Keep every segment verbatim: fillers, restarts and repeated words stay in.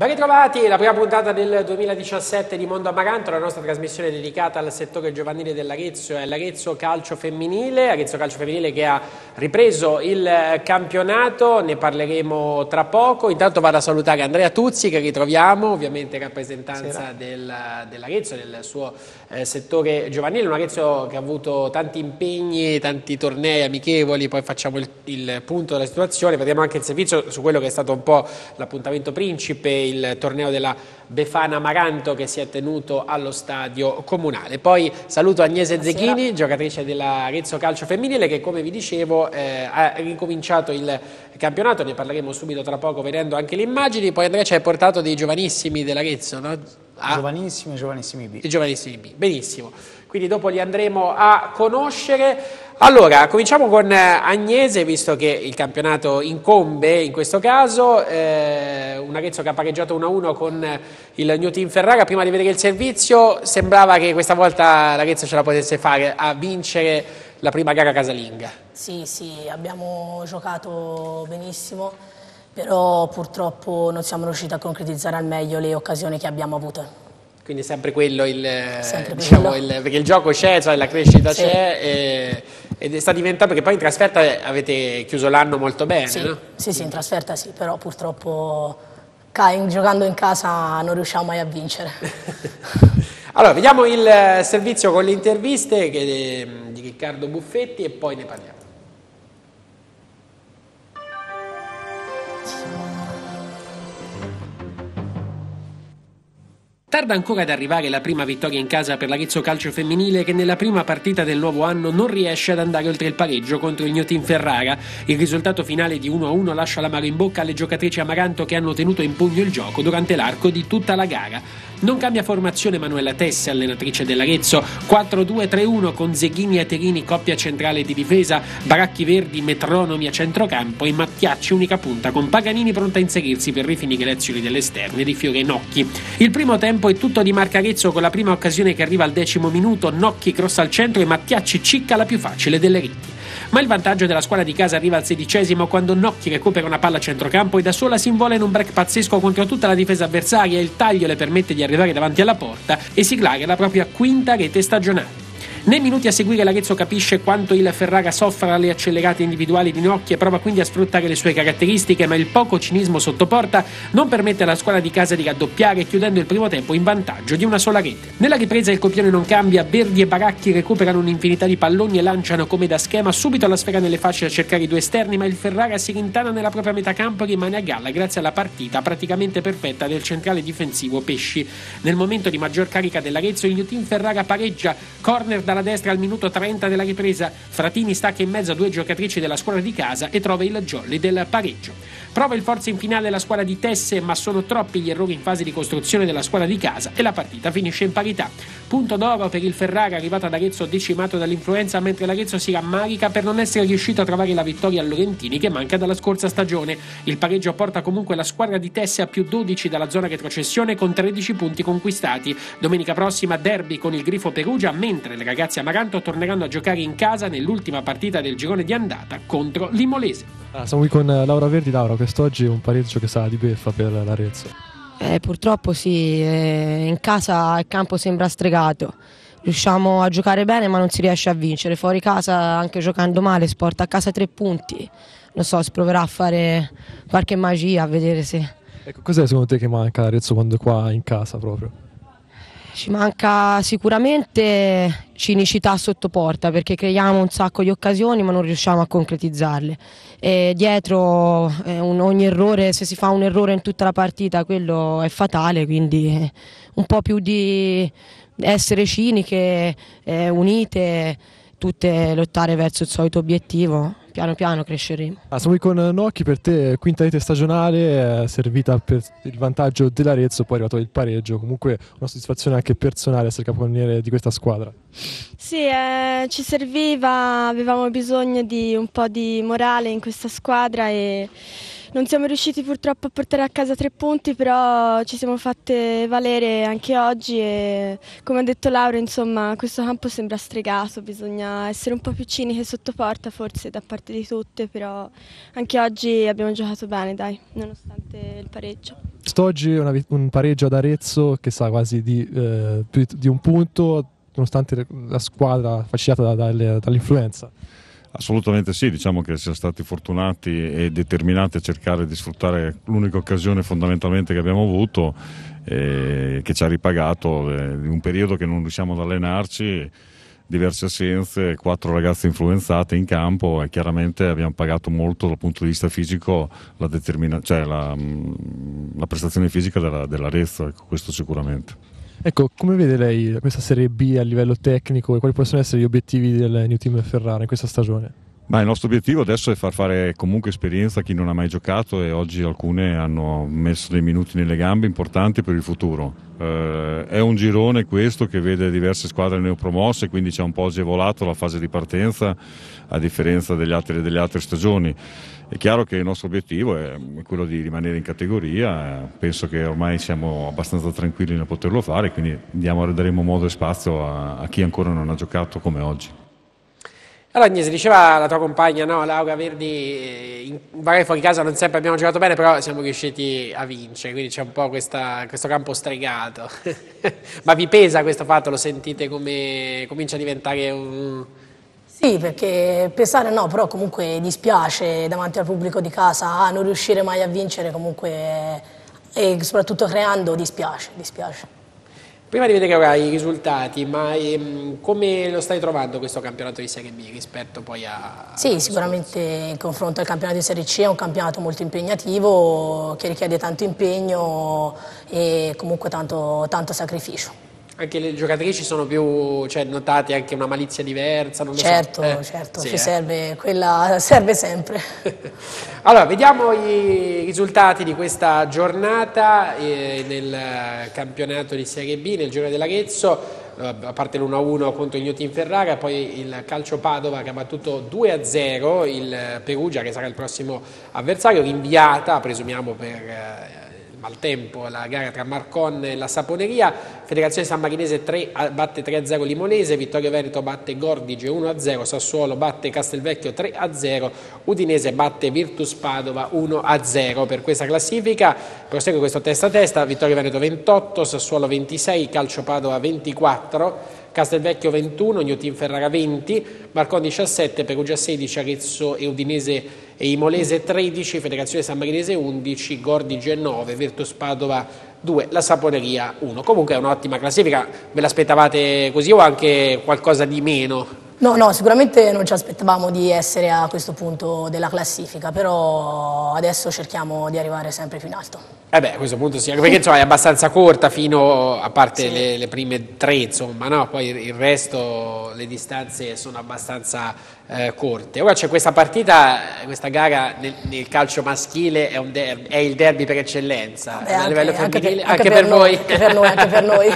Ben ritrovati, la prima puntata del duemiladiciassette di Mondo Amaranto, la nostra trasmissione dedicata al settore giovanile dell'Arezzo e all'Arezzo Calcio Femminile, Arezzo Calcio Femminile che ha ripreso il campionato, ne parleremo tra poco. Intanto vado a salutare Andrea Tuzzi, che ritroviamo, ovviamente in rappresentanza del, dell'Arezzo, del suo eh, settore giovanile, un Arezzo che ha avuto tanti impegni, tanti tornei amichevoli, poi facciamo il, il punto della situazione, vedremo anche il servizio su quello che è stato un po' l'appuntamento principe, il torneo della Befana Amaranto che si è tenuto allo stadio comunale. Poi saluto Agnese Zecchini, giocatrice dell'Arezzo Calcio Femminile, che come vi dicevo eh, ha ricominciato il campionato, ne parleremo subito tra poco vedendo anche le immagini. Poi Andrea ci hai portato dei giovanissimi dell'Arezzo, no? Ah. Giovanissimi, giovanissimi B. I giovanissimi B, benissimo. Quindi dopo li andremo a conoscere. Allora, cominciamo con Agnese, visto che il campionato incombe in questo caso, eh, un Arezzo che ha pareggiato uno a uno con il New Team Ferrara. Prima di vedere il servizio sembrava che questa volta l'Arezzo ce la potesse fare a vincere la prima gara casalinga. Sì, sì, abbiamo giocato benissimo, però purtroppo non siamo riusciti a concretizzare al meglio le occasioni che abbiamo avuto. Quindi sempre quello, il, sempre diciamo, quello. Il, perché il gioco c'è, cioè la crescita sì. c'è e, ed sta diventando, perché poi in trasferta avete chiuso l'anno molto bene, sì, no? Sì, sì, in trasferta sì, però purtroppo giocando in casa non riusciamo mai a vincere. Allora, vediamo il servizio con le interviste che, di Riccardo Buffetti e poi ne parliamo. Tarda ancora ad arrivare la prima vittoria in casa per l'Arezzo Calcio Femminile, che nella prima partita del nuovo anno non riesce ad andare oltre il pareggio contro il New Team Ferrara. Il risultato finale di uno a uno lascia l'amaro in bocca alle giocatrici Amaranto, che hanno tenuto in pugno il gioco durante l'arco di tutta la gara. Non cambia formazione Manuela Tesse, allenatrice dell'Arezzo, quattro due tre uno con Zeghini e Terini coppia centrale di difesa, Baracchi Verdi metronomi a centrocampo e Mattiacci unica punta, con Paganini pronta a inserirsi per rifinire le azioni dell'esterne di Fiore e Nocchi. Il primo tempo è tutto di Marca Arezzo, con la prima occasione che arriva al decimo minuto, Nocchi crossa al centro e Mattiacci cicca la più facile delle reti. Ma il vantaggio della squadra di casa arriva al sedicesimo, quando Nocchi recupera una palla a centrocampo e da sola si invola in un break pazzesco contro tutta la difesa avversaria. Il taglio le permette di arrivare davanti alla porta e siglare la propria quinta rete stagionale. Nei minuti a seguire l'Arezzo capisce quanto il Ferrara soffra alle accelerate individuali di Nocchi e prova quindi a sfruttare le sue caratteristiche, ma il poco cinismo sotto porta non permette alla squadra di casa di raddoppiare, chiudendo il primo tempo in vantaggio di una sola rete. Nella ripresa il copione non cambia, Verdi e Baracchi recuperano un'infinità di palloni e lanciano come da schema subito la sfera nelle fasce a cercare i due esterni, ma il Ferrara si rintana nella propria metà campo e rimane a galla grazie alla partita praticamente perfetta del centrale difensivo Pesci. Nel momento di maggior carica dell'Arezzo il New Team Ferrara pareggia, corner dalla destra al minuto trenta della ripresa, Fratini stacca in mezzo a due giocatrici della squadra di casa e trova il jolly del pareggio. Prova il forza in finale la squadra di Tesse, ma sono troppi gli errori in fase di costruzione della squadra di casa e la partita finisce in parità. Punto d'oro per il Ferrara, arrivato ad Arezzo decimato dall'influenza, mentre l'Arezzo si rammarica per non essere riuscito a trovare la vittoria a Lorentini, che manca dalla scorsa stagione. Il pareggio porta comunque la squadra di Tesse a più dodici dalla zona retrocessione, con tredici punti conquistati. Domenica prossima derby con il Grifo Perugia, mentre le ragazze Amaranto torneranno a giocare in casa nell'ultima partita del girone di andata contro l'Imolese. Ah, siamo qui con Laura Verdi. Laura, quest'oggi è un pareggio che sa di beffa per l'Arezzo. Eh, purtroppo sì, eh, in casa il campo sembra stregato, riusciamo a giocare bene ma non si riesce a vincere, fuori casa anche giocando male si porta a casa tre punti, non so, si proverà a fare qualche magia a vedere se... Ecco, cos'è secondo te che manca l'Arezzo quando è qua in casa proprio? Ci manca sicuramente cinicità sotto porta, perché creiamo un sacco di occasioni ma non riusciamo a concretizzarle. E dietro eh, un, ogni errore, se si fa un errore in tutta la partita, quello è fatale, quindi eh, un po' più di essere ciniche, eh, unite, tutte lottare verso il solito obiettivo. Piano piano cresceremo. Ah, siamo qui con Nocchi, per te quinta rete stagionale, eh, servita per il vantaggio dell'Arezzo, poi è arrivato il pareggio, comunque una soddisfazione anche personale essere capocannoniere di questa squadra. Sì, eh, ci serviva, avevamo bisogno di un po' di morale in questa squadra e non siamo riusciti purtroppo a portare a casa tre punti, però ci siamo fatte valere anche oggi e come ha detto Laura, insomma, questo campo sembra stregato, bisogna essere un po' più ciniche sotto porta forse da parte di tutte, però anche oggi abbiamo giocato bene, dai, nonostante il pareggio. St'oggi una vi- un pareggio ad Arezzo che sa quasi di, eh, più di un punto, nonostante la squadra facilitata da- dalle- dall'influenza. Assolutamente sì, diciamo che siamo stati fortunati e determinati a cercare di sfruttare l'unica occasione fondamentalmente che abbiamo avuto, eh, che ci ha ripagato eh, in un periodo che non riusciamo ad allenarci, diverse assenze, quattro ragazze influenzate in campo, e chiaramente abbiamo pagato molto dal punto di vista fisico la, determina- cioè la, la prestazione fisica della, dell'Arezzo, ecco, questo sicuramente. Ecco, come vede lei questa Serie B a livello tecnico e quali possono essere gli obiettivi del New Team Ferrara in questa stagione? Ma il nostro obiettivo adesso è far fare comunque esperienza a chi non ha mai giocato, e oggi alcune hanno messo dei minuti nelle gambe importanti per il futuro. Eh, è un girone questo che vede diverse squadre neopromosse, quindi c'è un po' agevolato la fase di partenza a differenza degli altri, delle altre stagioni. È chiaro che il nostro obiettivo è quello di rimanere in categoria, penso che ormai siamo abbastanza tranquilli nel poterlo fare, quindi diamo, daremo modo e spazio a, a chi ancora non ha giocato come oggi. Allora Agnese, diceva la tua compagna, no, Laura Verdi, in, magari fuori casa non sempre abbiamo giocato bene, però siamo riusciti a vincere, quindi c'è un po' questa, questo campo stregato. Ma vi pesa questo fatto? Lo sentite come comincia a diventare un... Sì, perché pesare no, però comunque dispiace davanti al pubblico di casa a non riuscire mai a vincere, comunque, e soprattutto creando dispiace, dispiace. Prima di vedere ora i risultati, ma ehm, come lo stai trovando questo campionato di Serie B rispetto poi a... Sì, sicuramente in confronto al campionato di Serie C è un campionato molto impegnativo, che richiede tanto impegno e comunque tanto, tanto sacrificio. Anche le giocatrici sono più, cioè notate anche una malizia diversa? Non lo Certo, so. eh, certo, sì, ci eh. serve, quella serve sempre. Allora, vediamo i risultati di questa giornata eh, nel campionato di Serie B, nel girone dell'Arezzo, eh, a parte l'uno a uno contro il New Team Ferrara, poi il Calcio Padova che ha battuto due a zero il Perugia, che sarà il prossimo avversario, rinviata, presumiamo per... Eh, maltempo la gara tra Marcon e la Saponeria. Federazione San Marinese tre, batte tre a zero Limonese, Vittorio Veneto batte Gordige uno a zero, Sassuolo batte Castelvecchio tre a zero, Udinese batte Virtus Padova uno a zero. Per questa classifica prosegue questo testa a testa: Vittorio Veneto ventotto, Sassuolo ventisei, Calcio Padova ventiquattro, Castelvecchio ventuno, New Team Ferrara venti, Marcon diciassette, Perugia sedici, Arezzo e Udinese e Imolese tredici, Federazione San Marinese undici, Gordige nove, Virtus Padova due, la Saponeria uno. Comunque è un'ottima classifica, ve l'aspettavate così o anche qualcosa di meno? No, no, sicuramente non ci aspettavamo di essere a questo punto della classifica, però adesso cerchiamo di arrivare sempre più in alto. Eh beh, a questo punto sì, anche perché insomma, è abbastanza corta fino, a parte Sì. le, le prime tre, insomma, no? Poi il resto, le distanze sono abbastanza eh, corte. Ora c'è questa partita, questa gara nel, nel calcio maschile, è, un derby, è il derby per eccellenza, Beh, a anche, livello anche per, femminile, anche per noi, anche per noi, anche per noi.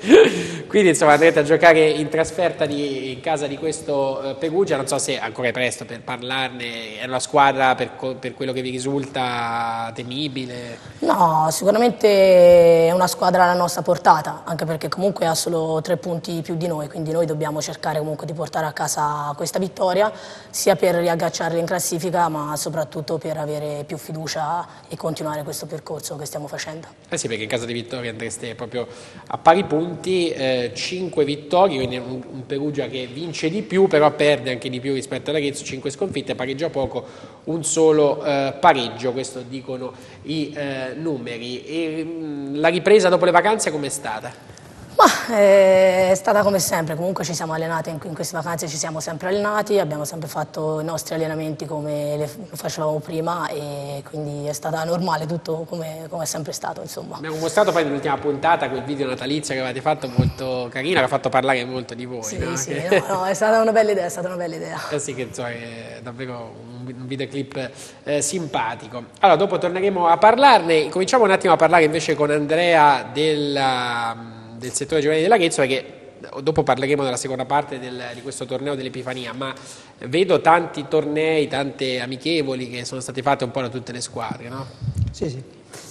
Quindi insomma andrete a giocare in trasferta di, in casa di questo eh, Perugia, non so se ancora è presto per parlarne, è una squadra per, per quello che vi risulta temibile? No, sicuramente è una squadra alla nostra portata, anche perché comunque ha solo tre punti più di noi, quindi noi dobbiamo cercare comunque di portare a casa questa vittoria, sia per riagganciarli in classifica, ma soprattutto per avere più fiducia e continuare questo percorso che stiamo facendo. Eh sì, perché in caso di vittoria andreste proprio a pari punti, eh, cinque vittorie, quindi un, un Perugia che vince di più, però perde anche di più rispetto all'Arezzo, cinque sconfitte, pareggia poco, un solo eh, pareggio, questo dicono i eh, numeri. E, mh, la ripresa dopo le vacanze com'è stata? Ma è stata come sempre, comunque ci siamo allenati in, in queste vacanze, ci siamo sempre allenati, abbiamo sempre fatto i nostri allenamenti come le facevamo prima e quindi è stata normale tutto come, come è sempre stato, insomma. Abbiamo mostrato poi nell'ultima puntata quel video natalizio che avete fatto, molto carino, che ha fatto parlare molto di voi. Sì, no? sì, Che... no, no, è stata una bella idea, è stata una bella idea. Eh sì, che insomma, è davvero un videoclip eh, simpatico. Allora, dopo torneremo a parlarne, cominciamo un attimo a parlare invece con Andrea della... del settore giovanile dell'Arezzo, perché dopo parleremo nella seconda parte del, di questo torneo dell'Epifania, ma vedo tanti tornei, tante amichevoli che sono state fatte un po' da tutte le squadre, no? Sì, sì,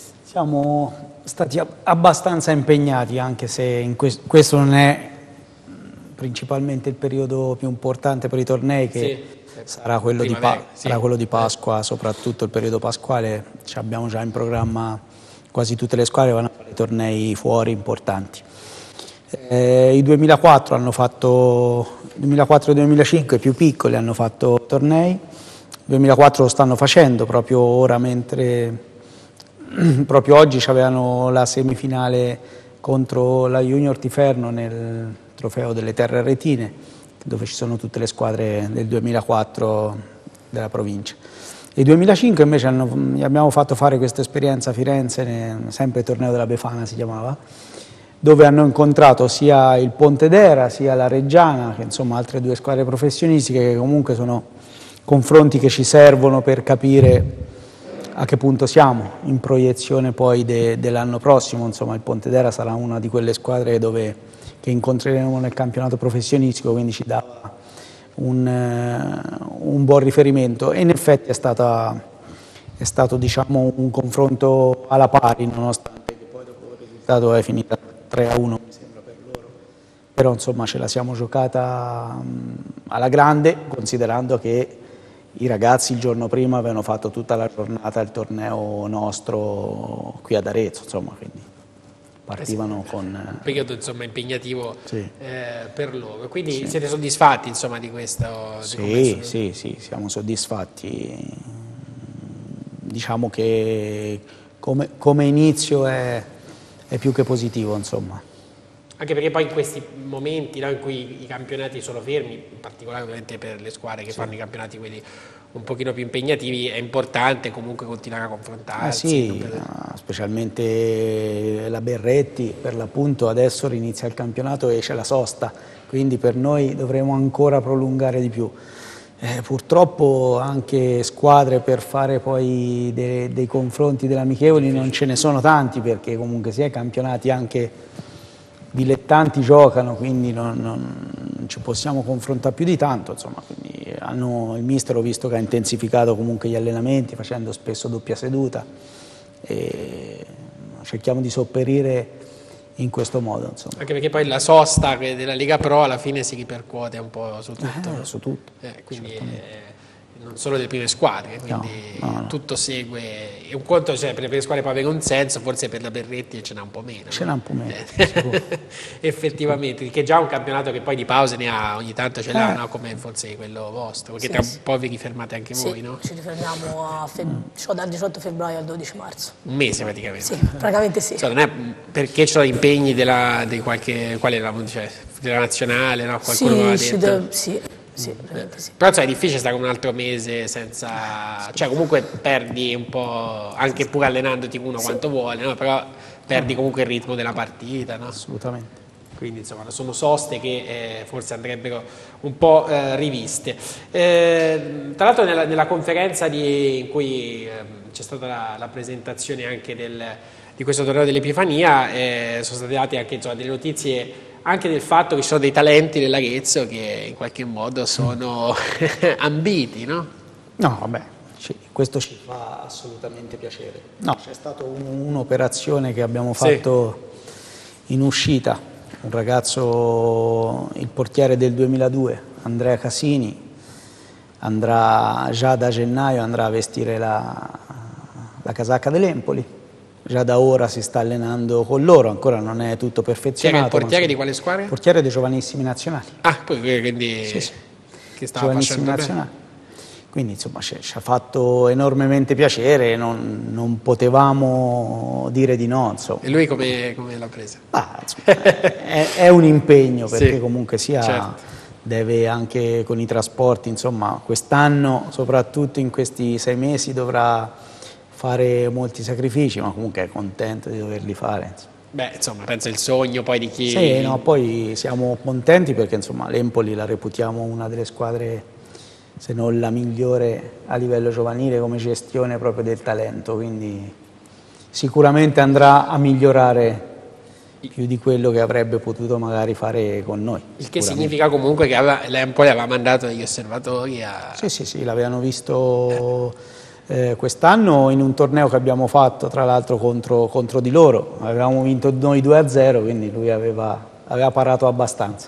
siamo stati abbastanza impegnati, anche se in questo, questo non è principalmente il periodo più importante per i tornei, che sì. sarà, quello di, pa- sì. sarà quello di Pasqua, soprattutto il periodo pasquale. Ci abbiamo già in programma quasi tutte le squadre vanno a fare tornei fuori importanti. Eh, I duemilaquattro hanno fatto, duemilaquattro e duemilacinque più piccoli hanno fatto tornei, il duemilaquattro lo stanno facendo proprio ora, mentre proprio oggi avevano la semifinale contro la Junior Tiferno nel trofeo delle Terre Aretine, dove ci sono tutte le squadre del duemilaquattro della provincia. Il duemilacinque invece hanno, gli abbiamo fatto fare questa esperienza a Firenze, sempre il torneo della Befana si chiamava, dove hanno incontrato sia il Pontedera sia la Reggiana, che insomma altre due squadre professionistiche, che comunque sono confronti che ci servono per capire a che punto siamo in proiezione poi de, dell'anno prossimo. Insomma il Pontedera sarà una di quelle squadre dove, che incontreremo nel campionato professionistico, quindi ci dava un, un buon riferimento, e in effetti è, stata, è stato diciamo, un confronto alla pari, nonostante che poi dopo il risultato è finita tre a uno mi sembra per loro, però insomma ce la siamo giocata alla grande, considerando che i ragazzi il giorno prima avevano fatto tutta la giornata il torneo nostro qui ad Arezzo, insomma, quindi partivano con un periodo insomma impegnativo, sì. eh, per loro, quindi sì. Siete soddisfatti insomma di questo? Di sì, sì, sì, siamo soddisfatti, diciamo che come, come inizio è, è più che positivo, insomma. Anche perché poi in questi momenti, no, in cui i campionati sono fermi, in particolare ovviamente per le squadre che sì. fanno i campionati quelli un pochino più impegnativi, è importante comunque continuare a confrontarsi. Ah, sì, per... specialmente la Berretti, per l'appunto adesso inizia il campionato e c'è la sosta, quindi per noi dovremo ancora prolungare di più. Eh, purtroppo anche squadre per fare poi de dei confronti dell'amichevoli non ce ne sono tanti, perché comunque sia i campionati anche dilettanti giocano, quindi non, non ci possiamo confrontare più di tanto, insomma, quindi hanno, il mister ho visto che ha intensificato comunque gli allenamenti facendo spesso doppia seduta e cerchiamo di sopperire in questo modo, insomma. Anche perché poi la sosta della Lega Pro alla fine si ripercuote un po' su tutto, eh, su tutto. Eh, quindi eh, non solo delle prime squadre, quindi no, no, no. tutto segue, e un conto, cioè, per le prime squadre può avere un senso, forse per la Berretti ce n'ha un po' meno. Ce n'ha no? un po' meno, effettivamente, che già un campionato che poi di pause ne ha, ogni tanto ce l'ha, eh. no? Come forse quello vostro, perché sì, tra un sì. po' vi rifermate anche sì, voi, no? Ci rifermiamo a feb- dal diciotto febbraio al dodici marzo. Un mese praticamente. Sì, praticamente sì. Cioè, non è perché ci sono impegni della, di qualche, qual è la, cioè, della nazionale, no? Qualcuno sì, ha detto. Sì, sì, sì. Però cioè, è difficile stare come un altro mese senza, cioè comunque perdi un po', anche pur allenandoti uno sì. quanto vuole, no? Però perdi comunque il ritmo della partita, no? Assolutamente. Quindi insomma sono soste che eh, forse andrebbero un po' eh, riviste. Eh, tra l'altro nella, nella conferenza di, in cui eh, c'è stata la, la presentazione anche del, di questo torneo dell'Epifania, eh, sono state date anche insomma, delle notizie anche del fatto che ci sono dei talenti dell'Arezzo che in qualche modo sono ambiti, no? No, vabbè, ci, questo ci fa assolutamente piacere. No, c'è stata un'operazione che abbiamo fatto sì. in uscita, un ragazzo, il portiere del duemiladue, Andrea Casini, andrà già da gennaio andrà a vestire la, la casacca dell'Empoli. Già da ora si sta allenando con loro, ancora non è tutto perfezionato. Chi era il portiere di quale squadra? Il portiere dei giovanissimi nazionali. Ah, poi quindi sì, sì. che stava giovanissimi nazionali. Bene. Quindi insomma ci, ci ha fatto enormemente piacere, non, non potevamo dire di no. Insomma. E lui come, come l'ha presa? Ah, insomma, è, è un impegno perché sì, comunque sia certo. deve anche con i trasporti, insomma quest'anno soprattutto in questi sei mesi dovrà fare molti sacrifici, ma comunque è contento di doverli fare. Insomma. Beh, insomma, penso il sogno poi di chi... Sì, no, poi siamo contenti perché insomma l'Empoli la reputiamo una delle squadre, se non la migliore a livello giovanile come gestione proprio del talento, quindi sicuramente andrà a migliorare più di quello che avrebbe potuto magari fare con noi. Il che significa comunque che l'Empoli aveva mandato degli osservatori a... Sì, sì, sì, l'avevano visto... Eh. Eh, quest'anno in un torneo che abbiamo fatto tra l'altro contro, contro di loro, avevamo vinto noi due a zero, quindi lui aveva, aveva parato abbastanza.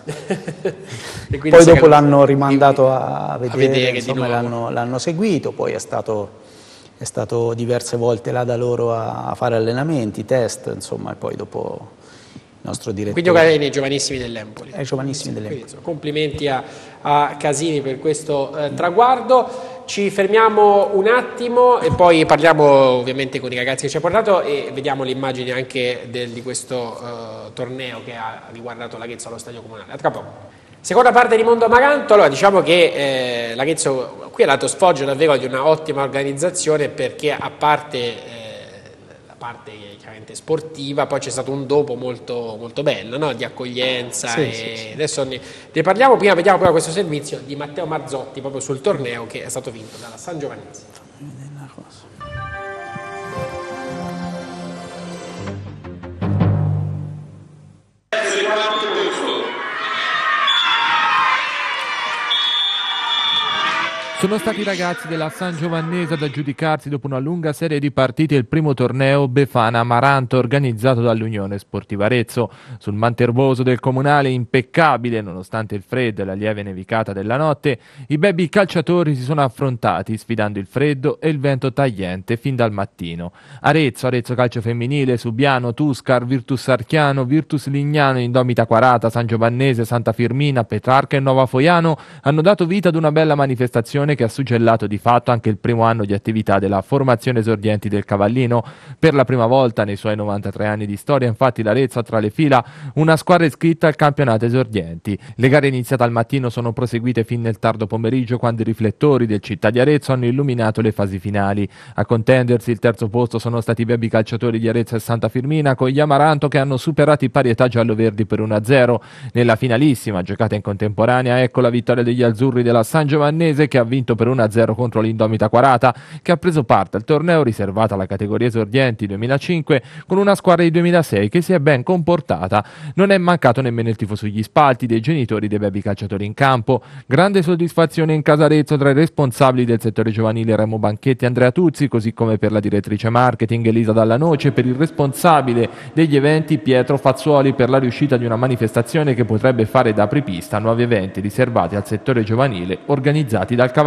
Poi dopo l'hanno rimandato a vedere, a vedere insomma, l'hanno seguito, poi è stato è stato diverse volte là da loro a, a fare allenamenti, test, insomma, e poi dopo il nostro direttore. Quindi giocare nei giovanissimi dell'Empoli. Ai giovanissimi dell'Empoli. Quindi, complimenti a, a Casini per questo eh, traguardo. Ci fermiamo un attimo e poi parliamo ovviamente con i ragazzi che ci ha portato e vediamo le immagini anche del, di questo uh, torneo che ha riguardato l'Arezzo allo Stadio Comunale. A tra poco. Seconda parte di Mondo Amaranto. Allora, diciamo che eh, l'Arezzo qui ha dato sfoggio davvero di una ottima organizzazione, perché a parte eh, la parte chiaramente sportiva, poi c'è stato un dopo molto, molto bello, no? Di accoglienza. Sì, e sì, sì. Adesso ne, ne parliamo. Prima vediamo però questo servizio di Matteo Marzotti proprio sul torneo che è stato vinto dalla Sangiovannese. Sono stati i ragazzi della Sangiovannese ad aggiudicarsi dopo una lunga serie di partite il primo torneo Befana Amaranto organizzato dall'Unione Sportiva Arezzo. Sul manterboso del Comunale, impeccabile nonostante il freddo e la lieve nevicata della notte, i baby calciatori si sono affrontati sfidando il freddo e il vento tagliente fin dal mattino. Arezzo, Arezzo Calcio Femminile, Subiano, Tuscar, Virtus Archiano, Virtus Lignano, Indomita Quarata, Sangiovannese, Santa Firmina, Petrarca e Nuova Foiano hanno dato vita ad una bella manifestazione che ha suggellato di fatto anche il primo anno di attività della formazione esordienti del Cavallino. Per la prima volta nei suoi novantatré anni di storia, infatti, l'Arezzo ha tra le fila una squadra iscritta al campionato esordienti. Le gare iniziate al mattino sono proseguite fin nel tardo pomeriggio, quando i riflettori del Città di Arezzo hanno illuminato le fasi finali. A contendersi il terzo posto sono stati i baby calciatori di Arezzo e Santa Firmina, con gli Amaranto che hanno superato i parietà giallo-verdi per uno a zero. Nella finalissima, giocata in contemporanea, ecco la vittoria degli azzurri della Sangiovannese, che ha vinto per uno a zero contro l'Indomita Quarata, che ha preso parte al torneo riservato alla categoria esordienti duemilacinque con una squadra di duemilasei che si è ben comportata. Non è mancato nemmeno il tifo sugli spalti dei genitori dei baby calciatori in campo. Grande soddisfazione in casa Arezzo tra i responsabili del settore giovanile Remo Banchetti e Andrea Tuzzi, così come per la direttrice marketing Elisa Dalla Noce, per il responsabile degli eventi Pietro Fazzuoli, per la riuscita di una manifestazione che potrebbe fare da apripista a nuovi eventi riservati al settore giovanile organizzati dal Cavallino.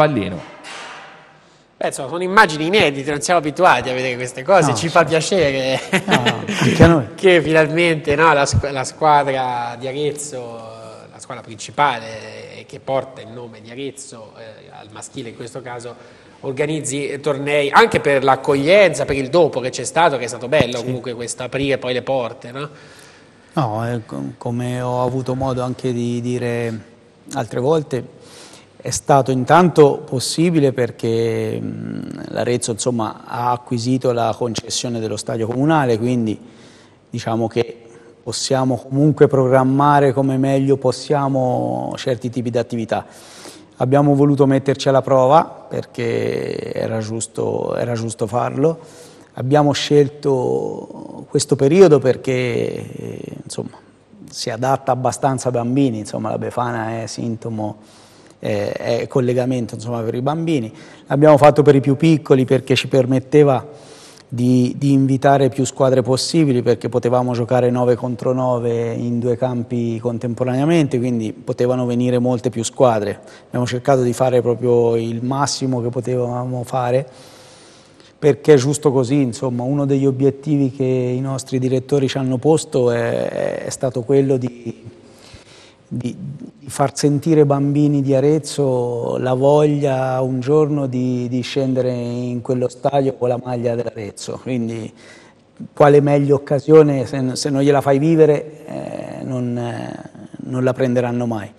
Beh, insomma, sono immagini inedite, non siamo abituati a vedere queste cose, No, ci sì. fa piacere No, anche a noi. che finalmente, no, la, squ- la squadra di Arezzo, la squadra principale eh, che porta il nome di Arezzo, eh, al maschile in questo caso, organizzi tornei anche per l'accoglienza, per il dopo che c'è stato, che è stato bello, sì. Comunque questo aprire poi le porte, no? No, eh, com- come ho avuto modo anche di dire altre volte, è stato intanto possibile perché l'Arezzo, insomma, ha acquisito la concessione dello stadio comunale, quindi diciamo che possiamo comunque programmare come meglio possiamo certi tipi di attività. Abbiamo voluto metterci alla prova perché era giusto, era giusto farlo. Abbiamo scelto questo periodo perché, insomma, si adatta abbastanza ai bambini, insomma, la Befana è sintomo, è, è collegamento, insomma, per i bambini. L'abbiamo fatto per i più piccoli perché ci permetteva di, di invitare più squadre possibili, perché potevamo giocare nove contro nove in due campi contemporaneamente, quindi potevano venire molte più squadre. Abbiamo cercato di fare proprio il massimo che potevamo fare, perché è giusto così, insomma. Uno degli obiettivi che i nostri direttori ci hanno posto è, è stato quello di, di, di far sentire ai bambini di Arezzo la voglia un giorno di, di scendere in quello stadio con la maglia dell'Arezzo. Quindi quale meglio occasione, se, se non gliela fai vivere eh, non, eh, non la prenderanno mai.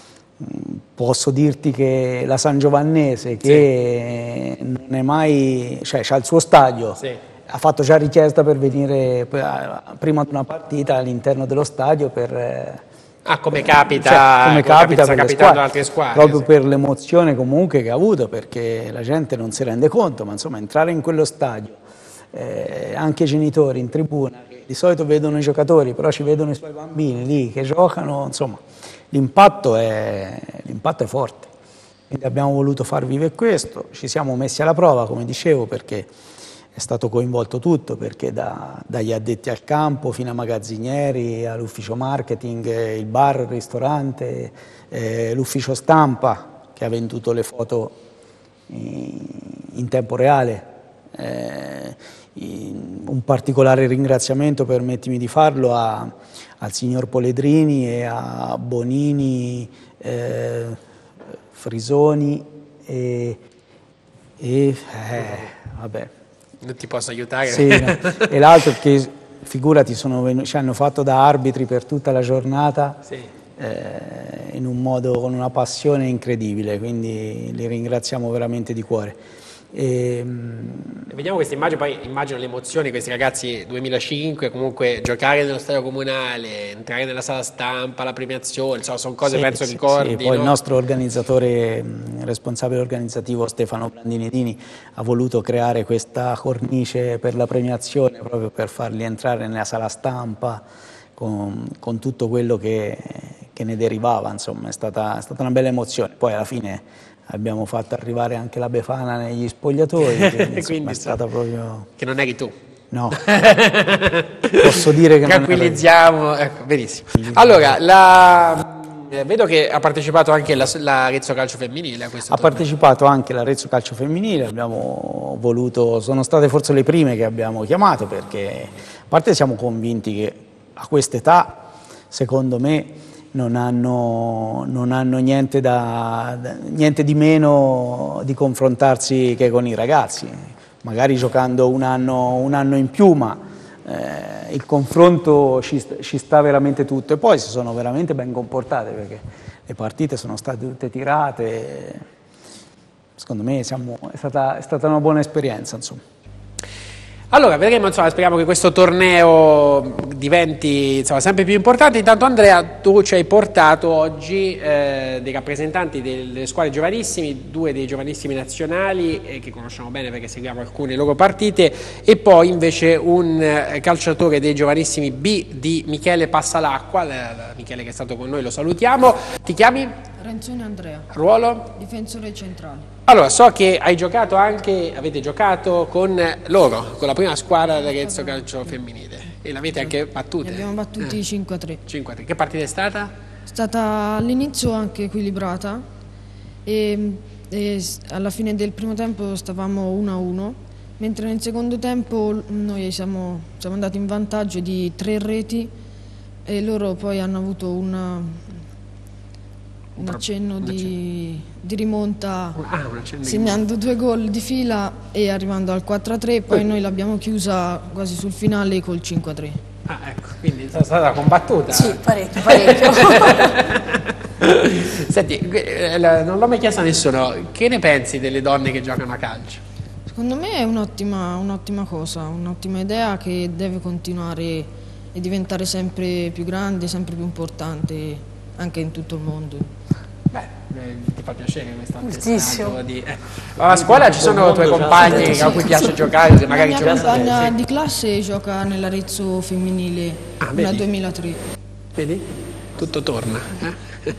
Posso dirti che la Sangiovannese, che sì. non è mai, cioè c'ha il suo stadio, sì. ha fatto già richiesta per venire prima di una partita all'interno dello stadio per... Ah, come capita, cioè, come come capita, capita sta capitando altre squadre. Proprio sì. per l'emozione comunque che ha avuto, perché la gente non si rende conto, ma insomma entrare in quello stadio, eh, anche i genitori in tribuna, che di solito vedono i giocatori, però ci vedono i suoi bambini lì che giocano, insomma... L'impatto è, l'impatto è forte, quindi abbiamo voluto far vivere questo, ci siamo messi alla prova, come dicevo, perché è stato coinvolto tutto, perché da, dagli addetti al campo fino a magazzinieri, all'ufficio marketing, il bar, il ristorante, eh, l'ufficio stampa che ha venduto le foto in, in tempo reale Eh, un particolare ringraziamento, permettimi di farlo, a, al signor Poledrini e a Bonini, eh, Frisoni e, e eh, vabbè. Non ti posso aiutare? Sì, no. E l'altro che, figurati, sono, ci hanno fatto da arbitri per tutta la giornata, sì. eh, in un modo, con una passione incredibile, quindi li ringraziamo veramente di cuore. E, vediamo questa immagine, poi immagino le emozioni, questi ragazzi duemilacinque, comunque giocare nello stadio comunale, entrare nella sala stampa, la premiazione, insomma, sono cose, sì, penso, sì, ricordi. Sì, poi, no? Il nostro organizzatore, responsabile organizzativo Stefano Blandinedini, ha voluto creare questa cornice per la premiazione proprio per farli entrare nella sala stampa con, con tutto quello che, che ne derivava, insomma è stata, è stata una bella emozione. Poi alla fine abbiamo fatto arrivare anche la Befana negli spogliatoi, quindi, quindi è stata proprio... Che non eri tu. No, posso dire che tranquillizziamo, non ecco, benissimo. Allora, la... eh, vedo che ha partecipato anche l'Arezzo Calcio Femminile a questo Ha torneo. partecipato anche l'Arezzo Calcio Femminile, abbiamo voluto, sono state forse le prime che abbiamo chiamato, perché a parte siamo convinti che a quest'età, secondo me, non hanno, non hanno niente, da, niente di meno di confrontarsi che con i ragazzi, magari giocando un anno, un anno in più, ma eh, il confronto ci, ci sta veramente tutto. E poi si sono veramente ben comportate, perché le partite sono state tutte tirate, secondo me siamo, è, stata, è stata una buona esperienza, insomma. Allora, vedremo, insomma, speriamo che questo torneo diventi, insomma, sempre più importante. Intanto, Andrea, tu ci hai portato oggi eh, dei rappresentanti delle squadre giovanissimi, due dei giovanissimi nazionali eh, che conosciamo bene perché seguiamo alcune loro partite, e poi invece un eh, calciatore dei giovanissimi B di Michele Passalacqua, la, la, Michele che è stato con noi, lo salutiamo. Ti chiami? Renzoni Andrea. Ruolo? Difensore centrale. Allora, so che hai giocato anche, avete giocato con loro, con la prima squadra dell'Arezzo Calcio Femminile, e l'avete anche battuta. Li abbiamo battuti cinque a tre. cinque a tre. Che partita è stata? È stata all'inizio anche equilibrata e, e alla fine del primo tempo stavamo uno a uno, mentre nel secondo tempo noi siamo, siamo andati in vantaggio di tre reti e loro poi hanno avuto una... un accenno di, di rimonta, ah, segnando due gol di fila e arrivando al quattro a tre, poi noi l'abbiamo chiusa quasi sul finale col cinque a tre. Ah, ecco, quindi è stata combattuta. Sì, parecchio, parecchio. Senti, non l'ho mai chiesto a nessuno, che ne pensi delle donne che giocano a calcio? Secondo me è un'ottima un'ottima cosa, un'ottima idea che deve continuare e diventare sempre più grande, sempre più importante anche in tutto il mondo. Beh, ti fa piacere questo antestato di... Eh. A scuola ci sono tuoi compagni sì, a cui piace giocare, che magari la mia compagna sì. di classe gioca nell'Arezzo femminile, ah, nel duemilatré. Vedi? Tutto torna. Eh?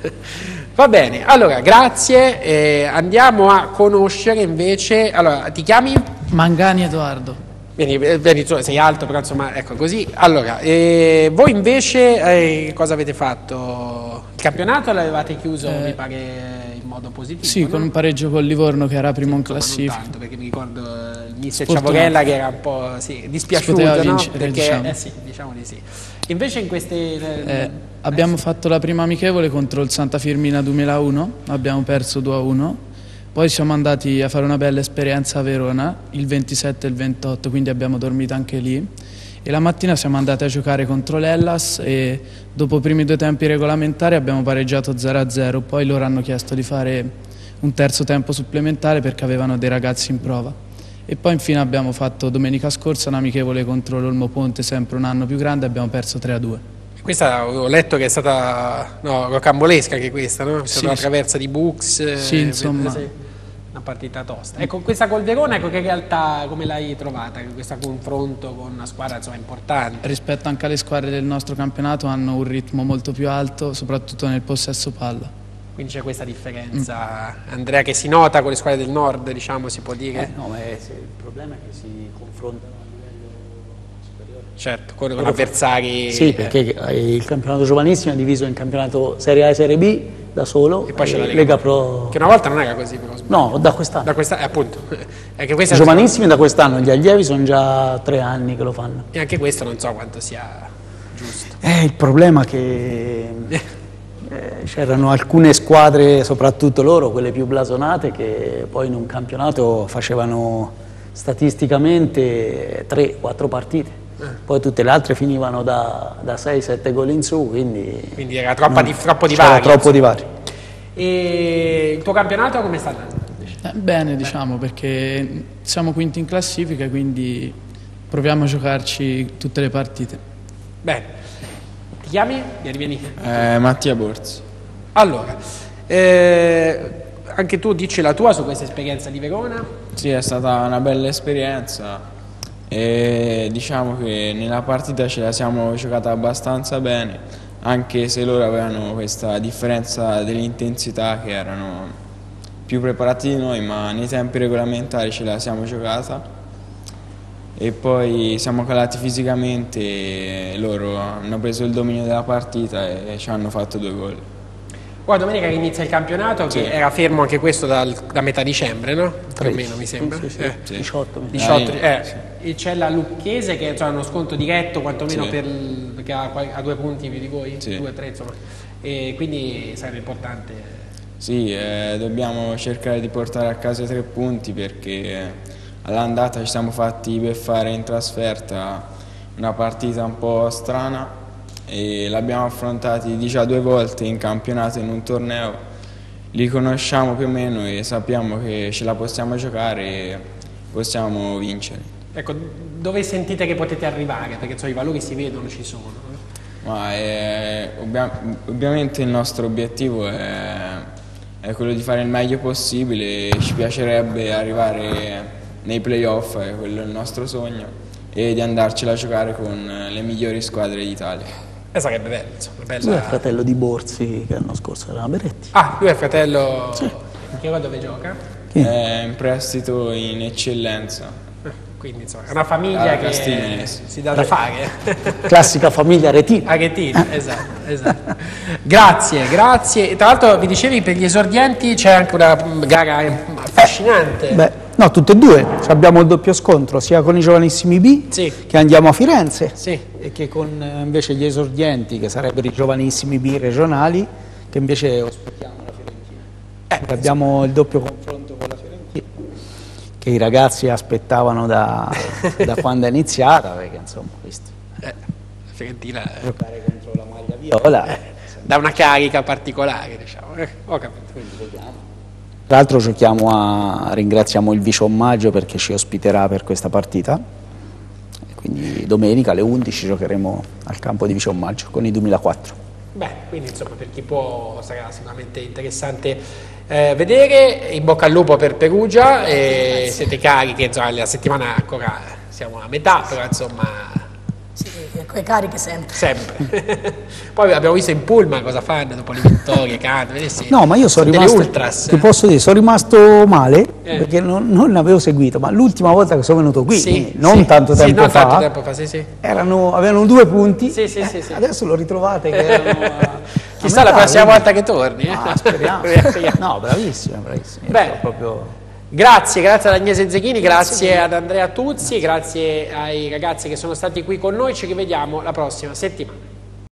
Va bene, allora grazie, eh, andiamo a conoscere invece, allora ti chiami? Mangani Edoardo. Vieni, vieni, sei alto, però insomma, ecco così. Allora, eh, voi invece eh, cosa avete fatto? Il campionato l'avevate chiuso, eh, mi pare, in modo positivo? Sì, no? Con un pareggio col Livorno che era primo sì, in classifica. Non tanto, perché mi ricordo il mister Ciavorella che era un po' sì, dispiaciuto, no? Vincere, perché, diciamo. Eh sì, diciamo di sì. Invece in queste... Eh, abbiamo eh, fatto la prima amichevole contro il Santa Firmina duemilauno, abbiamo perso due a uno. Poi siamo andati a fare una bella esperienza a Verona, il ventisette e il ventotto, quindi abbiamo dormito anche lì. E la mattina siamo andati a giocare contro l'Hellas e dopo i primi due tempi regolamentari abbiamo pareggiato zero a zero. Poi loro hanno chiesto di fare un terzo tempo supplementare perché avevano dei ragazzi in prova. E poi infine abbiamo fatto domenica scorsa un'amichevole contro l'Olmo Ponte, sempre un anno più grande, e abbiamo perso tre a due. Questa ho letto che è stata no, rocambolesca anche questa, no? È stata sì, una traversa di Bux. Sì, insomma. Sì. Una partita tosta. Ecco, questa col Verona, ecco, che realtà, come l'hai trovata? Questo confronto con una squadra insomma importante? Rispetto anche alle squadre del nostro campionato hanno un ritmo molto più alto, soprattutto nel possesso palla. Quindi c'è questa differenza, mm. Andrea, che si nota con le squadre del nord, diciamo, si può dire? Eh, no, ma è, sì, il problema è che si confrontano a livello superiore. Certo, con, con avversari... Sì, perché il campionato giovanissimo è diviso in campionato Serie A e Serie B, da solo, e poi c'è la Lega, Lega Pro. Che una volta non era così, però. No, da quest'anno. Da questa, eh, appunto. È che questa I giovanissimi da quest'anno, gli allievi sono già tre anni che lo fanno. E anche questo non so quanto sia giusto. Eh, il problema è che eh, c'erano alcune squadre, soprattutto loro, quelle più blasonate, che poi in un campionato facevano statisticamente tre quattro partite. Poi tutte le altre finivano da, da sei sette gol in su, quindi, quindi era troppa non, di, troppo divario. troppo divario. E il tuo campionato come sta andando? Eh, bene, diciamo, perché siamo quinti in classifica, quindi proviamo a giocarci tutte le partite. Bene. Ti chiami? Vieni, vieni. Eh, Mattia Borzi. Allora, eh, anche tu dici la tua su questa esperienza di Verona? Sì, è stata una bella esperienza. E diciamo che nella partita ce la siamo giocata abbastanza bene, anche se loro avevano questa differenza dell'intensità, che erano più preparati di noi, ma nei tempi regolamentari ce la siamo giocata e poi siamo calati fisicamente e loro hanno preso il dominio della partita e ci hanno fatto due gol. Poi domenica che inizia il campionato, che sì. Era fermo anche questo dal, da metà dicembre, no? Più o meno mi sembra. Sì, sì, eh. sì. diciotto. diciotto eh, eh. sì. E c'è la Lucchese che ha uno sconto diretto, quantomeno sì. per, perché ha, ha due punti più di voi, sì. due, tre insomma. E quindi sarebbe importante. Sì, eh, dobbiamo cercare di portare a casa i tre punti, perché all'andata ci siamo fatti beffare in trasferta, una partita un po' strana, e l'abbiamo affrontati già due volte in campionato, in un torneo. Li conosciamo più o meno e sappiamo che ce la possiamo giocare e possiamo vincere. Ecco, dove sentite che potete arrivare? Perché insomma, i valori si vedono, ci sono. Ma è, ovvia, ovviamente il nostro obiettivo è, è quello di fare il meglio possibile. Ci piacerebbe arrivare nei playoff, è quello il nostro sogno, e di andarcela a giocare con le migliori squadre d'Italia. E sarebbe bello, insomma, bella... Lui è il fratello di Borzi, che l'anno scorso era a Beretti. Ah, lui è il fratello... Sì. Che ora dove gioca? Chi? È in prestito in eccellenza. Quindi insomma è una famiglia ah, che si dà da fare. Classica famiglia Retina. Aretina, esatto, esatto. Grazie, grazie. E tra l'altro vi dicevi, per gli esordienti c'è anche una gara affascinante. Beh, no, tutte e due. Abbiamo il doppio scontro, sia con i giovanissimi B, sì. che andiamo a Firenze, sì. e che con eh, invece gli esordienti, che sarebbero i giovanissimi B regionali, che invece ospitiamo la Fiorentina. Eh, abbiamo il doppio confronto con la Fiorentina, che i ragazzi aspettavano da, da quando è iniziata, perché insomma, visto. Eh, la Fiorentina è... giocare contro la maglia viola eh, dà una carica particolare, diciamo. Eh, ho capito. Quindi vediamo. Tra l'altro giochiamo a, ringraziamo il vice omaggio perché ci ospiterà per questa partita, quindi domenica alle undici giocheremo al campo di vice omaggio con i duemilaquattro. Beh, quindi insomma per chi può sarà sicuramente interessante eh, vedere. In bocca al lupo per Perugia, e siete carichi, insomma la settimana ancora siamo a metà, però insomma... Sì, quei cariche sempre. Sempre. Poi abbiamo visto in pullman cosa fanno dopo le vittorie, cantano. No, ma io sono rimasto, ultras. Ti posso dire, sono rimasto male eh. perché non, non l'avevo seguito, ma l'ultima volta che sono venuto qui, sì, non sì, tanto sì, tempo non fa, tanto tempo fa sì, sì. Erano, avevano due punti, sì, sì, sì, sì. Adesso lo ritrovate che erano a, chissà a metà, la prossima quindi... volta che torni. Eh? Ah, speriamo. No, bravissimo, bravissimo. Beh, proprio... Grazie, grazie ad Agnese Zecchini, grazie, grazie ad Andrea Tuzzi, grazie ai ragazzi che sono stati qui con noi, ci rivediamo la prossima settimana.